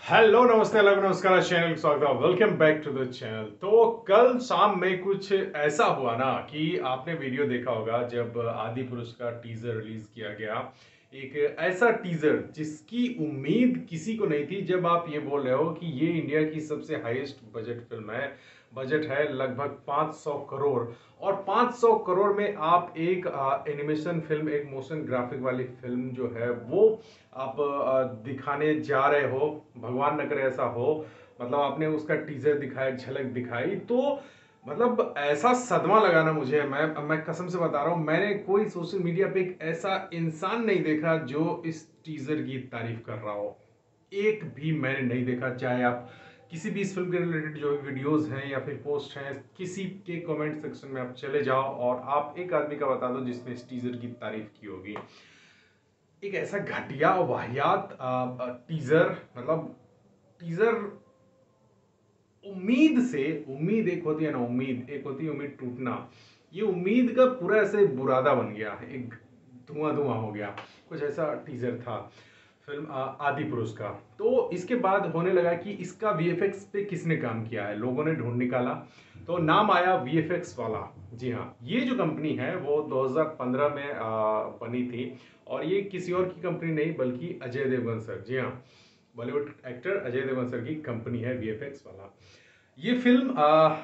Hello नमस्ते अलग नमस्कार चैनल स्वागत है। Welcome back to the channel. तो कल शाम में कुछ ऐसा हुआ ना कि आपने वीडियो देखा होगा जब आदि पुरुष का टीजर रिलीज किया गया। एक ऐसा टीजर जिसकी उम्मीद किसी को नहीं थी। जब आप ये बोल रहे हो कि ये इंडिया की सबसे हाईएस्ट बजट फिल्म है, बजट है लगभग 500 करोड़, और 500 करोड़ में आप एक एनिमेशन फिल्म, एक मोशन ग्राफिक वाली फिल्म जो है वो आप दिखाने जा रहे हो। भगवान न करे ऐसा हो। मतलब आपने उसका टीजर दिखाया, झलक दिखाई, तो मतलब ऐसा सदमा लगा ना मुझे। मैं कसम से बता रहा हूँ, मैंने कोई सोशल मीडिया पे एक ऐसा इंसान नहीं देखा जो इस टीजर की तारीफ कर रहा हो। एक भी मैंने नहीं देखा। चाहे आप किसी भी इस फिल्म के रिलेटेड जो भी वीडियोस हैं या फिर पोस्ट हैं, किसी के कमेंट सेक्शन में आप चले जाओ और आप एक आदमी का बता दो जिसने इस टीजर की तारीफ की होगी। एक ऐसा घटिया और वाहियात टीजर, मतलब टीजर उम्मीद से, उम्मीद एक होती है ना, उम्मीद एक होती है, उम्मीद टूटना। ये उम्मीद का पूरा ऐसे बुरादा बन गया, एक धुआं धुआं हो गया। कुछ ऐसा टीजर था फिल्म आदि पुरुष का। तो इसके बाद होने लगा कि इसका वीएफएक्स पे किसने काम किया है, लोगों ने ढूंढ निकाला तो नाम आया वीएफएक्स वाला। जी हाँ, ये जो कंपनी है वो 2015 में बनी थी, और ये किसी और की कंपनी नहीं बल्कि अजय देवगन सर, जी हाँ, बॉलीवुड एक्टर अजय देवगन सर की कंपनी है वीएफएक्स वाला। ये फिल्म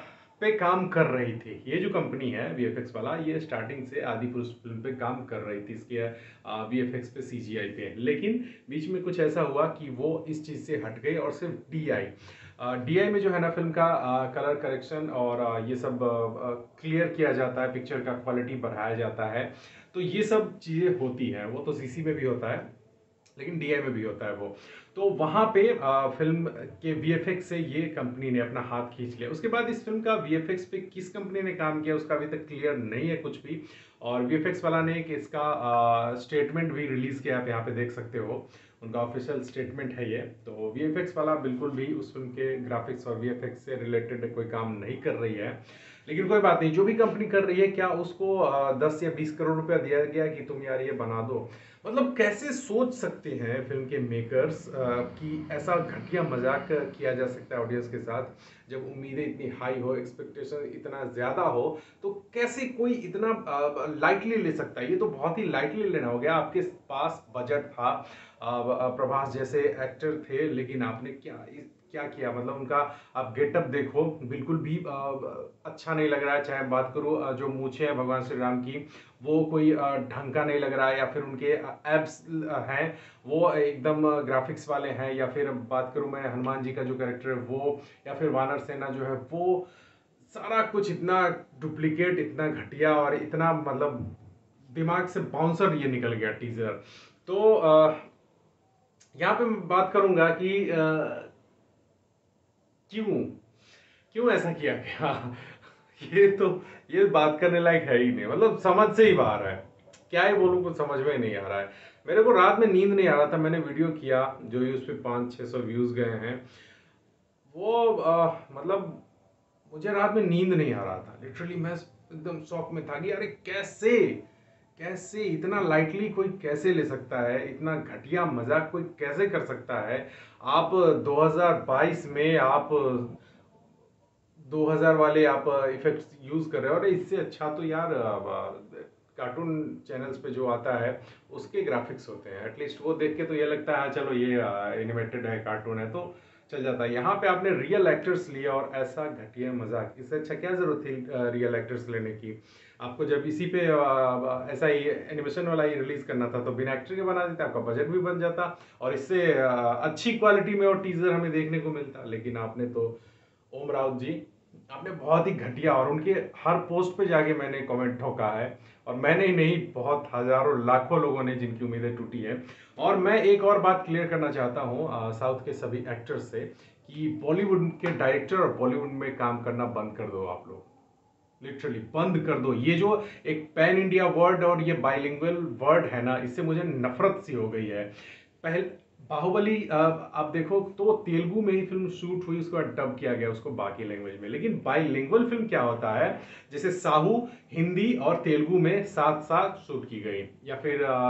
पे काम कर रही थी। ये जो कंपनी है वीएफएक्स वाला, ये स्टार्टिंग से आदि पुरुष फिल्म पे काम कर रही थी, इसके वीएफएक्स पे, सीजीआई पे। लेकिन बीच में कुछ ऐसा हुआ कि वो इस चीज़ से हट गई और सिर्फ डीआई, डीआई में जो है ना फिल्म का कलर करेक्शन और ये सब क्लियर किया जाता है, पिक्चर का क्वालिटी बढ़ाया जाता है। तो ये सब चीज़ें होती हैं, वो तो सीसी में भी होता है लेकिन डीआई में भी होता है वो। तो वहां पे फिल्म के वीएफएक्स से ये कंपनी ने अपना हाथ खींच लिया। उसके बाद इस फिल्म का वीएफएक्स पे किस कंपनी ने काम किया उसका अभी तक क्लियर नहीं है कुछ भी। और वीएफएक्स वाला ने एक इसका स्टेटमेंट भी रिलीज किया, आप यहाँ पे देख सकते हो, उनका ऑफिशियल स्टेटमेंट है ये। तो वीएफएक्स वाला बिल्कुल भी उस फिल्म के ग्राफिक्स और वीएफएक्स से रिलेटेड कोई काम नहीं कर रही है। लेकिन कोई बात नहीं, जो भी कंपनी कर रही है, क्या उसको 10 या 20 करोड़ रुपया दिया गया कि तुम यार ये बना दो? मतलब कैसे सोच सकते हैं फिल्म के मेकर्स कि ऐसा घटिया मजाक किया जा सकता है ऑडियंस के साथ, जब उम्मीदें इतनी हाई हो, एक्सपेक्टेशन इतना ज्यादा हो। तो कैसे कोई इतना लाइटली ले सकता है? ये तो बहुत ही लाइटली लेना हो गया। आपके पास बजट था, प्रभास जैसे एक्टर थे, लेकिन आपने क्या किया? मतलब उनका आप गेटअप देखो, बिल्कुल भी अच्छा नहीं लग रहा है। चाहे बात करूँ जो मूछें हैं भगवान श्री राम की, वो कोई ढंग का नहीं लग रहा है, या फिर उनके एब्स हैं वो एकदम ग्राफिक्स वाले हैं, या फिर बात करूं मैं हनुमान जी का जो कैरेक्टर है वो, या फिर वानर सेना जो है वो, सारा कुछ इतना डुप्लीकेट, इतना घटिया और इतना मतलब दिमाग से बाउंसर ये निकल गया टीजर। तो यहाँ पे मैं बात करूंगा कि क्यों क्यों ऐसा किया गया। ये तो, ये बात करने लायक है ही नहीं, मतलब समझ से ही बाहर है। क्या ही बोलूं, कुछ समझ में नहीं आ रहा है। मेरे को रात में नींद नहीं आ रहा था, मैंने वीडियो किया जो ही उस पर 500-600 व्यूज गए हैं। वो मतलब मुझे रात में नींद नहीं आ रहा था, लिटरली मैं एकदम शॉक में था कि अरे कैसे, कैसे इतना लाइटली कोई कैसे ले सकता है, इतना घटिया मजाक कोई कैसे कर सकता है? आप 2022 में आप 2000 वाले आप इफेक्ट्स यूज कर रहे हो, और इससे अच्छा तो यार कार्टून चैनल्स पे जो आता है उसके ग्राफिक्स होते हैं। एटलीस्ट वो देख के तो ये लगता है हाँ चलो ये एनिमेटेड है, कार्टून है, तो चल जाता है। यहाँ पे आपने रियल एक्टर्स लिया और ऐसा घटिया मजाक, इससे अच्छा क्या जरूरत थी रियल एक्टर्स लेने की? आपको जब इसी पे ऐसा ही एनिमेशन वाला ही रिलीज करना था तो बिना एक्टर के बना देते, आपका बजट भी बन जाता और इससे अच्छी क्वालिटी में और टीजर हमें देखने को मिलता। लेकिन आपने तो, ओम राउत जी, आपने बहुत ही घटिया, और उनके हर पोस्ट पे जाके मैंने कमेंट ठोका है, और मैंने ही नहीं, बहुत हजारों लाखों लोगों ने जिनकी उम्मीदें टूटी है। और मैं एक और बात क्लियर करना चाहता हूँ साउथ के सभी एक्टर्स से कि बॉलीवुड के डायरेक्टर और बॉलीवुड में काम करना बंद कर दो आप लोग, लिटरली बंद कर दो। ये जो एक पैन इंडिया वर्ड और ये बाइलिंगुअल वर्ड है ना, इससे मुझे नफरत सी हो गई है। पहले बाहुबली आप देखो तो तेलुगु में ही फिल्म शूट हुई, उसको डब किया गया उसको बाकी लैंग्वेज में। लेकिन बाइलिंगुअल फिल्म क्या होता है, जैसे साहू हिंदी और तेलुगु में साथ साथ शूट की गई, या फिर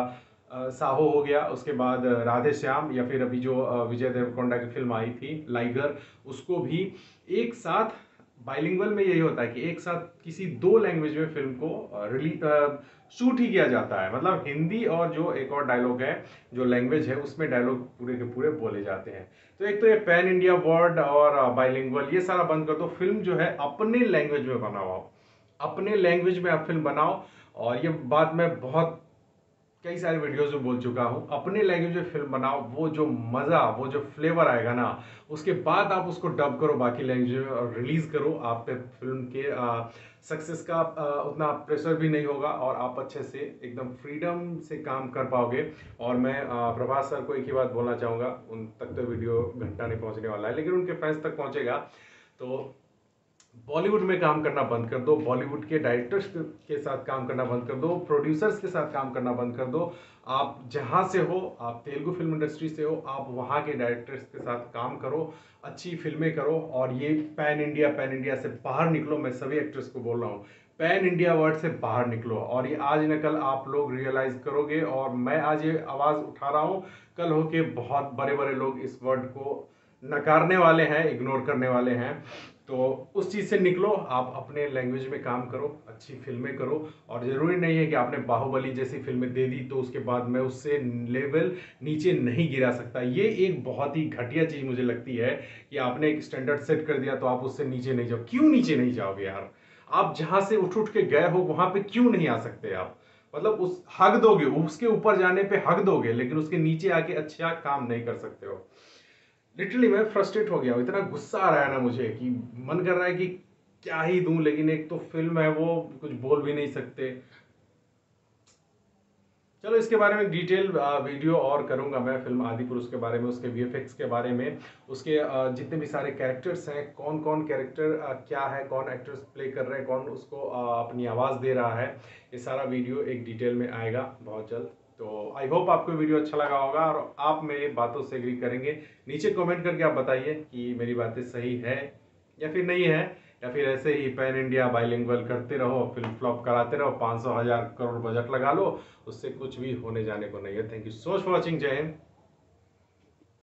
साहो हो गया, उसके बाद राधे श्याम, या फिर अभी जो विजय देवरकोंडा की फिल्म आई थी लाइगर, उसको भी एक साथ बाइलिंगुअल में यही होता है कि एक साथ किसी दो लैंग्वेज में फिल्म को रिलीज शूट ही किया जाता है। मतलब हिंदी और जो एक और डायलॉग है, जो लैंग्वेज है, उसमें डायलॉग पूरे के पूरे बोले जाते हैं। तो एक तो ये पैन इंडिया वर्ड और बाइलिंगुअल, ये सारा बंद कर दो। फिल्म जो है अपने लैंग्वेज में बनाओ, अपने लैंग्वेज में आप फिल्म बनाओ। और ये बात मैं बहुत कई सारे वीडियोस में बोल चुका हूं, अपने लैंग्वेज में फिल्म बनाओ। वो जो मजा, वो जो फ्लेवर आएगा ना, उसके बाद आप उसको डब करो बाकी लैंग्वेज में और रिलीज करो। आप पे फिल्म के सक्सेस का उतना प्रेशर भी नहीं होगा और आप अच्छे से एकदम फ्रीडम से काम कर पाओगे। और मैं प्रभास सर को एक ही बात बोलना चाहूंगा, उन तक तो वीडियो घंटा नहीं पहुंचने वाला है, लेकिन उनके फैंस तक पहुंचेगा। तो बॉलीवुड में काम करना बंद कर दो, बॉलीवुड के डायरेक्टर्स के साथ काम करना बंद कर दो, प्रोड्यूसर्स के साथ काम करना बंद कर दो। आप जहां से हो, आप तेलुगु फिल्म इंडस्ट्री से हो, आप वहां के डायरेक्टर्स के साथ काम करो, अच्छी फिल्में करो। और ये पैन इंडिया से बाहर निकलो। मैं सभी एक्टर्स को बोल रहा हूँ, पैन इंडिया वर्ड से बाहर निकलो। और ये आज न कल आप लोग रियलाइज करोगे, और मैं आज ये आवाज उठा रहा हूँ, कल होके बहुत बड़े बड़े लोग इस वर्ड को नकारने वाले हैं, इग्नोर करने वाले हैं। तो उस चीज़ से निकलो, आप अपने लैंग्वेज में काम करो, अच्छी फिल्में करो। और ज़रूरी नहीं है कि आपने बाहुबली जैसी फिल्में दे दी तो उसके बाद मैं उससे लेवल नीचे नहीं गिरा सकता। ये एक बहुत ही घटिया चीज़ मुझे लगती है कि आपने एक स्टैंडर्ड सेट कर दिया तो आप उससे नीचे नहीं जाओ। क्यों नीचे नहीं जाओगे यार? आप जहां से उठ उठ के गए हो वहां पे क्यों नहीं आ सकते आप? मतलब उस हक दोगे, उसके ऊपर जाने पे हक दोगे, लेकिन उसके नीचे आके अच्छा काम नहीं कर सकते हो। लिटरली मैं फ्रस्ट्रेट हो गया हूँ, इतना गुस्सा आ रहा है ना मुझे कि मन कर रहा है कि क्या ही दूं, लेकिन एक तो फिल्म है, वो कुछ बोल भी नहीं सकते। चलो इसके बारे में डिटेल वीडियो और करूंगा मैं, फिल्म आदि पुरुष के बारे में, उसके वीएफएक्स के बारे में, उसके जितने भी सारे कैरेक्टर्स हैं, कौन कौन कैरेक्टर क्या है, कौन एक्टर्स प्ले कर रहे हैं, कौन उसको अपनी आवाज़ दे रहा है, ये सारा वीडियो एक डिटेल में आएगा बहुत जल्द। तो आई होप आपको वीडियो अच्छा लगा होगा और आप मेरी बातों से एग्री करेंगे। नीचे कमेंट करके आप बताइए कि मेरी बातें सही है या फिर नहीं है, या फिर ऐसे ही पैन इंडिया बाइलिंगुअल करते रहो, फिल्म फ्लॉप कराते रहो, 500 1000 करोड़ बजट लगा लो, उससे कुछ भी होने जाने को नहीं है। Thank you so much for watching. जय हिंद।